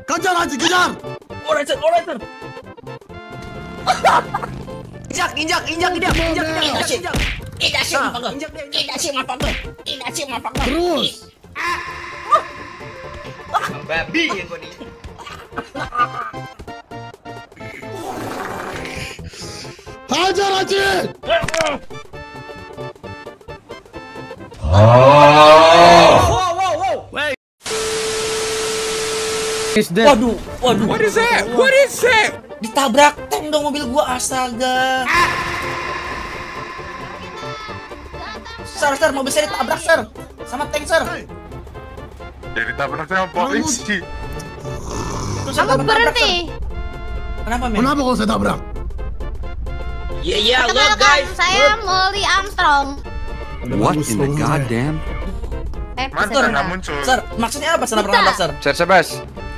Kejar aja, kejar. Alright sir. Injak dia. Terus. Babi yang kau ni. Hajar aja. Wow. Waduh. What is that? Ditabrak tank dong mobil gua, astaga. Sir, mobil saya ditabrak, sir. Sama tank, sir. Jadi tabrak sama polisi. Terus saya Aku tabrak, berhenti. sir. Kenapa, men? Kenapa kalau saya tabrak? Yeah, look Kenalkan, guys. saya Molly Armstrong. What in the goddamn? Mantap nggak muncul. Sir, maksudnya apa senabrak nabrak, sir? Sir Sebas,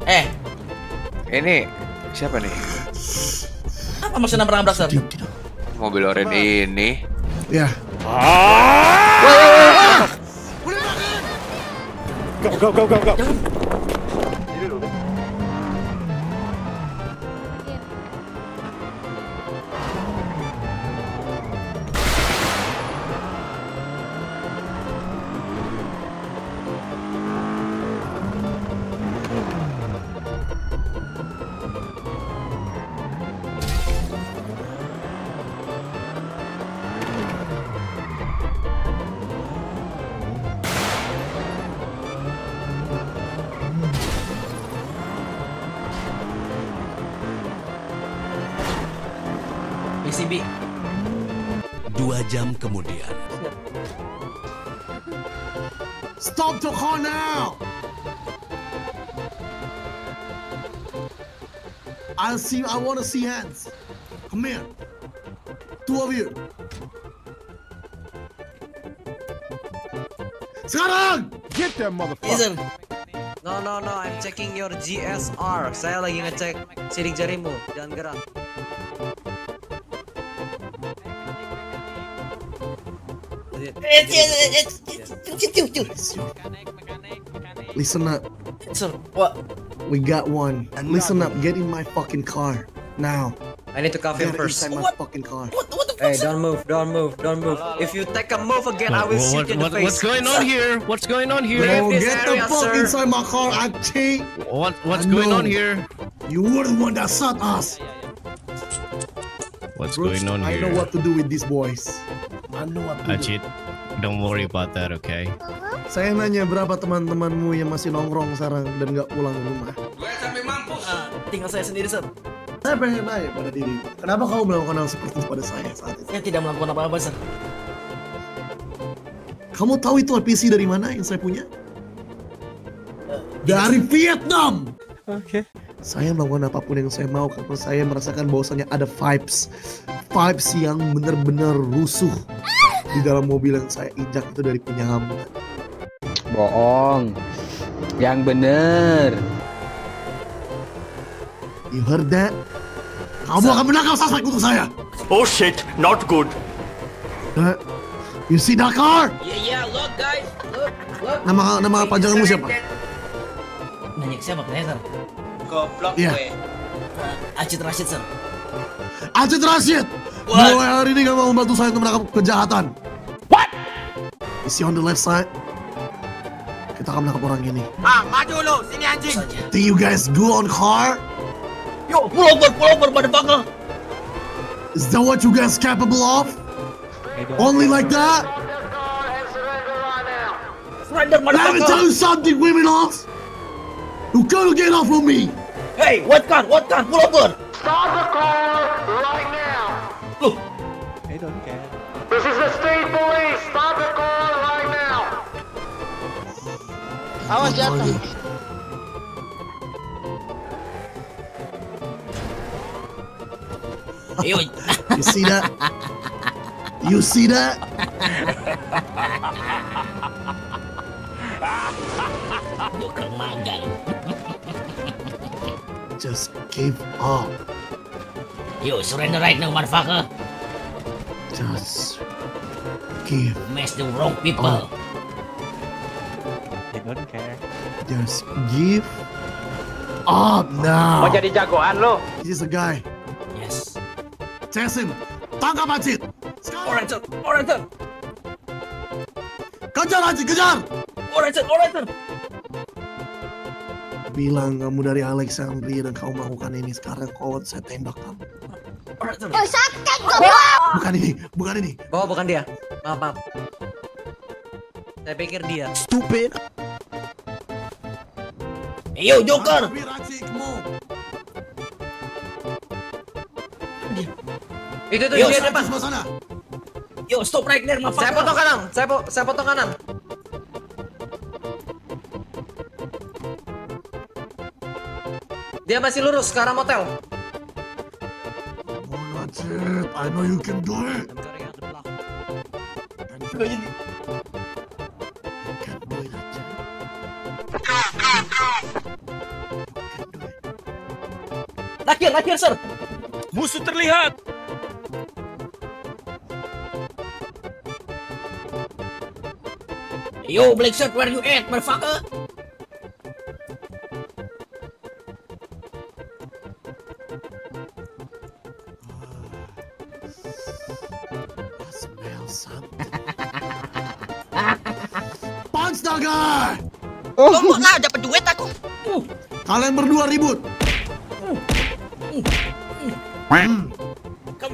ini siapa nih? Apa maksudnya nabrak nabrak, sir? Mobil oren ini. Ya. Go. PCB. 2 jam kemudian. Stop the car now. I want to see hands. Come here. 2 of you. Sekarang. Get that motherfucker. Yes, sir. No, I'm checking your GSR. Saya lagi ngecek sidik jarimu. Jangan gerak. Listen up. Sir, what? We got one. Listen up. Get in my fucking car now. I need to cuff him Get first. inside my fucking car. What the fuck, Hey, sir? don't move. If you take a move again, I will shoot you in the face. What's going on here? What's going on here? Leave Oh, this get the area, fuck sir. inside my car, Achi. What's I going know. on here? You were the one that shot us. What's Brooks, going on I know here? what to do with these boys. I know what to do. Ajit, don't worry about that, okay? Saya nanya berapa teman-temanmu yang masih nongkrong sekarang dan nggak pulang ke rumah. Tinggal saya sendiri, sir. Saya pengen nanya pada diri, kenapa kamu melakukan hal seperti itu pada saya saat itu? Saya tidak melakukan apa-apa, sir. Kamu tahu itu PC dari mana yang saya punya? Dari Vietnam. Oke. Saya melakukan apapun yang saya mau karena saya merasakan bahwasannya ada vibes yang benar-benar rusuh di dalam mobil yang saya injak itu dari punya kamu. Bohong. Yang bener. You heard that? Kamu akan menangkap suspek untuk saya. Oh shit, not good. You see that car? Yeah, look guys. Look. Nama panjangmu siapa? Nanya ke siapa? Nanya, sir. Goblok Iya. gue. Acit Rashid, sir. Ajit Rashid. Mulai hari ini kamu mau membantu saya untuk menangkap kejahatan. What? You see on the left side? Kita akan menangkap orang ini. Maju lu, sini anjing. Think you guys go on car? Yo, pull over, motherfucker. Is that what you guys capable of? Only like that? Surrender, Let me motherfucker. tell you something, women off. You gotta get off of me. Hey, what car? Pull over. Stop the car right now! Look. This is the state police! Stop the car right now! Awas jatuh. Yo, You see that? You see that? tukang magang. Just give up. Yo, surrender right now, motherfucker. Just give. Mess the wrong people. Just give up now. Mau jadi jagoan lo? He's a guy. Yes. Chase him. Tangkap Acit. Sekarang. Alright, sir. Alright, sir. Kejar Acit, kejar. Alright, sir. Alright, sir. Bilang kamu dari Alexandria dan kamu melakukan ini. Sekarang kau saya tembak kamu. Alright, sir. Oh, sakit goblok. Bukan ini, bukan ini. Oh, bukan dia. Maaf. Saya pikir dia. Stupid. Yo, Joker. Tapi Acit, mau. Itu Yo, dia Di depan. sebelah sana. Yo, stop right there, motherfucker. Saya potong kanan. Saya potong kanan. Dia masih lurus ke arah motel. Come on, Acit. I know you can do it. I'm cutting out the block. You can do it, Acit. You can do it. Lakir, sir. Musuh terlihat. Yo, Black Shirt, where you at, motherfucker? I smell something. Punch the guy! Kamu lah, dapat duit aku. Kalian berdua ribut. Kamu.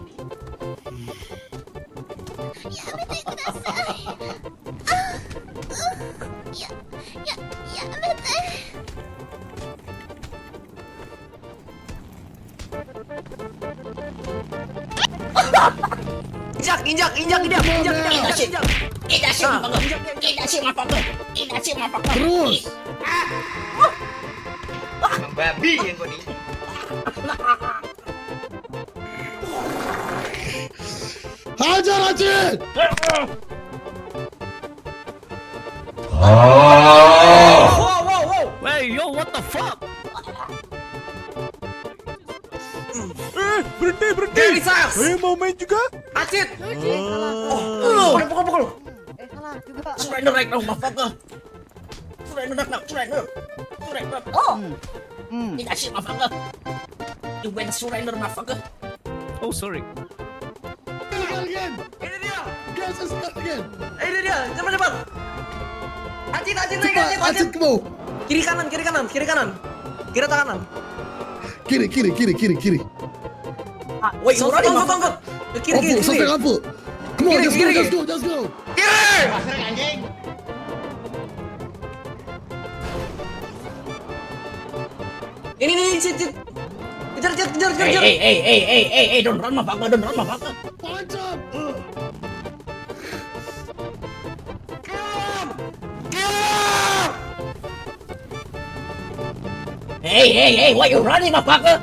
Injak dia. Injak, motherfucker. Terus. Emang babi yang kau ni. Hajar Acit! Hey, yo, what the fuck? Dari Sars. Mau main juga? Acit. Pukul. Salah juga. Surrender right now, motherfucker. Surrender. Oh. Tidak sih, motherfucker. You better surrender, motherfucker. Oh, sorry. Again! Ini dia. Guys, let's start again! Ini dia. Cepat. Acit naik. Cepat, Acit kemau! Kiri kanan. Kiri atau kanan? Kiri. Wait, you running, Tunggu. motherfucker. Kiri. Sampai kampung. Come on, Kiri. just go. Ini Cit. Kejar. Hey, don't run, motherfucker. Punch him! Hey, why you running, motherfucker?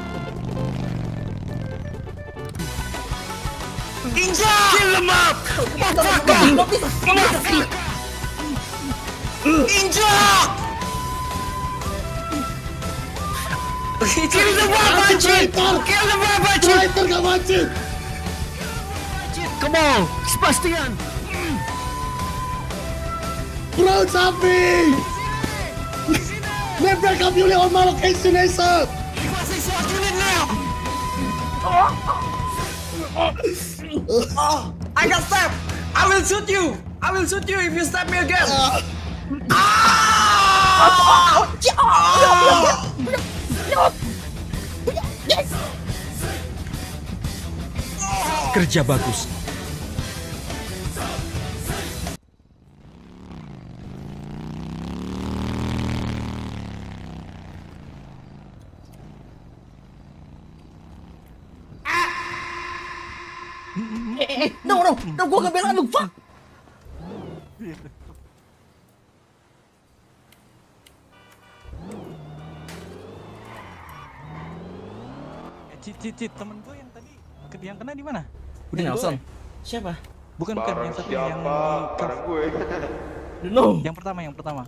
Injak! Kill him up! Injak! Kill the weapon, Cit! Kill the weapon, Cit! Traitor kamu Acit! Come on, Sebastian. Bro, sapi! Never come you on my location, ASAP! I got stabbed! I will shoot you if you stab me again! Kerja bagus. No, gua gak bela lu, fuck! Cit, temen gue yang tadi yang kena di mana? Udah Nelson. Siapa? Bukan yang satu yang Barang gue. No. Yang pertama.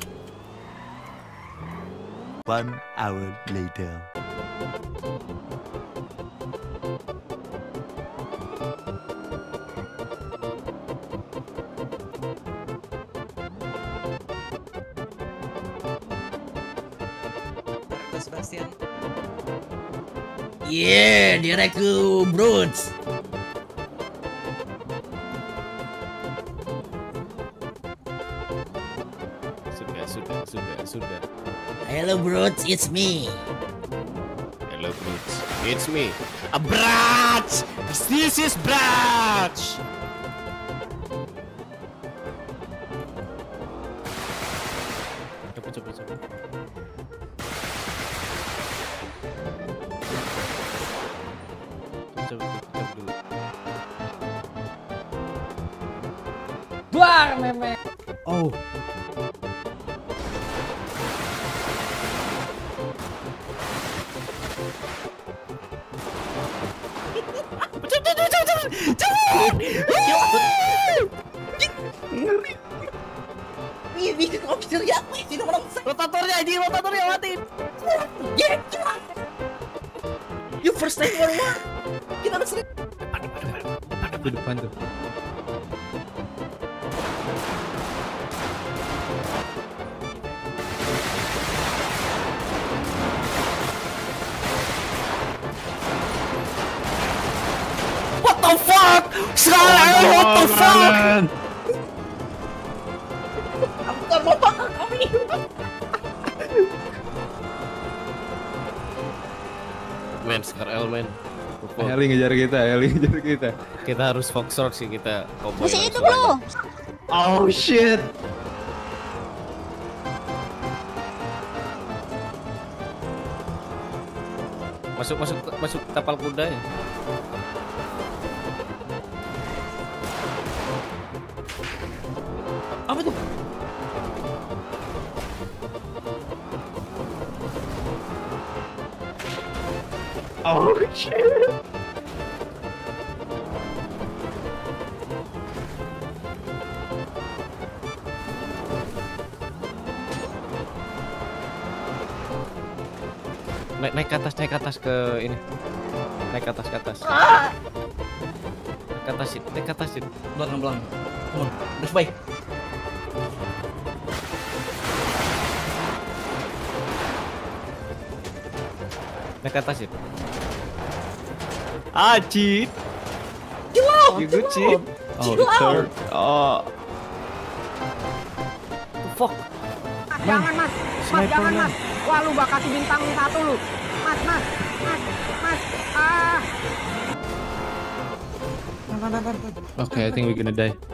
1 hour later. Sebastian. Yeah, direct ke Brutes. Sudah. Hello Brutes, it's me. Hello, Brutes. It's me. A Brats! This is Brats! Coba. Coba dulu. Buar meme. Oh. Ini komputer ya, ini nomor Rotatornya mati. yeah, you first time or what? Kita harus Di depan tuh. what the fuck? Salah, what the fuck? Aku tak mau bakal kami. Men, Scar men. Eli ngejar kita. Kita harus foxtrot sih kita. Masih itu bro. Oh shit. Masuk tapal kuda ya. Apa tuh? Oh shit. Naik ke atas ke ini. Naik ke atas. Naik ke atas. Belakang. Come on, let's bye. Naik ke atas ya. Cheat. You good, Cheat? Oh, third. Oh. Fuck. Jangan mas. Jangan mas. Wah lu bakal kasih bintang 1 lu. Mas. Okay, I think we're gonna die.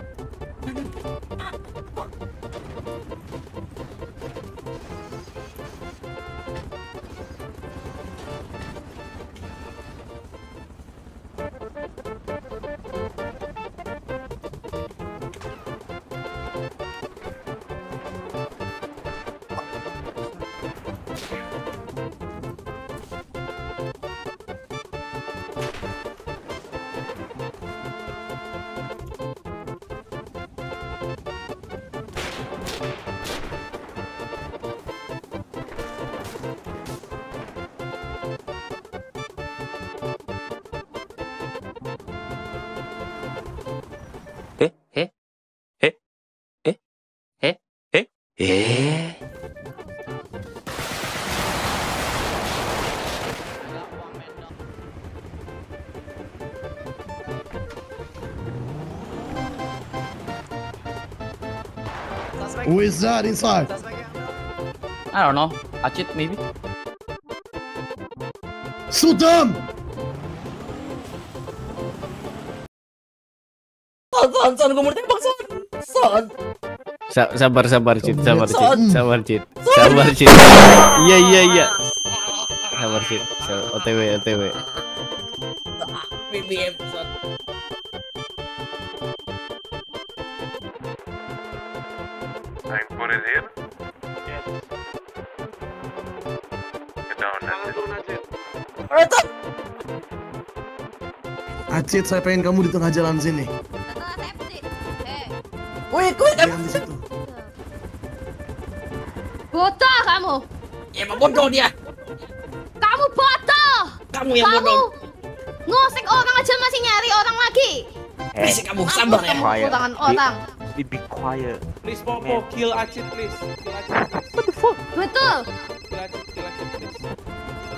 Who is that inside? I don't know. Acit maybe. Shoot them! Son, gue mau tembak Son. Sabar, Cheat. Sabar, Cheat. Iya. Sabar, Cheat. OTW. BBM, Son. I put it here. Yes. Get down, Acit. Alright, Son. Acit, saya pengen kamu di tengah jalan sini. Wait, Jangan di situ. Bodoh kamu. Emang bodoh dia. Kamu bodoh. Kamu yang bodoh. Ngosek orang aja masih nyari orang lagi. Berisik kamu, sabar ya. Tepuk tangan orang. Be quiet. Please Popo, kill Acit please. Betul. Kill Acit.